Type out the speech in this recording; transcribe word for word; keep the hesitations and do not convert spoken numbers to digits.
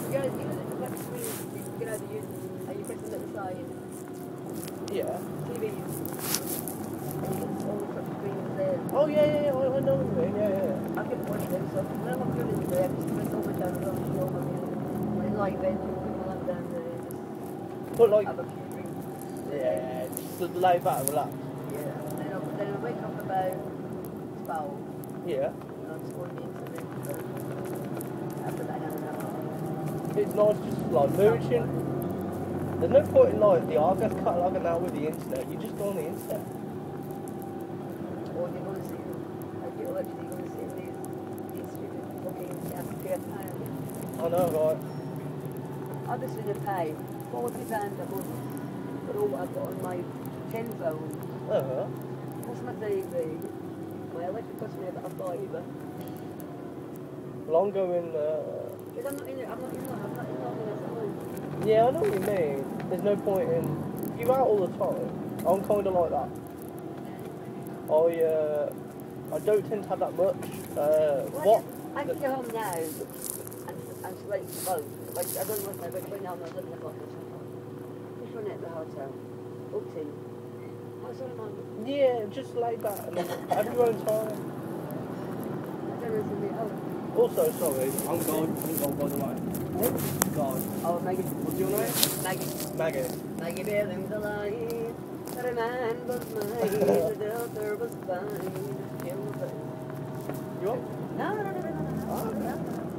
Yeah, you know the black screen, you know, you, and you press the little side, Yeah. T V, and you get all the touch screens there. Oh yeah, yeah, yeah. I, I know what you mean. Yeah, yeah. I get one of them, so when I'm doing it there, I just press all the down and I'll show my music. When it's like then, you put my down there and just But like, have a few drinks. yeah, just to lay back and relax. Yeah, and then I'll, then I'll wake up about twelve, Yeah. and I'll just go on the internet, so after that, an hour. It's nice just like mooching. There's no point in like the Argos catalogue now with the internet. You just go on the internet. Or you're going to see, like you're actually going to see these, these stupid fucking Cascade pounds. I know, right? I just need to pay forty pounds a month for all I've got on my ten phone. Uh-huh. Plus my T V. My electric cost me about a fiver. Well, I'm going, uh... Because I'm not in it, I'm not in it, I'm not in it, I'm not. yeah, I know what you mean. There's no point in... If you're out all the time, I'm kind of like that. I, uh... I don't tend to have that much. Uh, Well, what? I can go home now and, and sleep both. Like, I don't know if I'm going home at eleven o'clock or something. Just run at the hotel. Booked in. What's all I'm on? Yeah, just lay back and have your own time. I don't know if it's me. Oh. Also, sorry, I'm gone. I'm gone, by the way. Gone. Oh, Maggie. What's your name? Maggie. Maggie. Maggie Billings alive. That a man was mine. The Delta was fine. You want? No, no, no, no, no, no. Oh, no.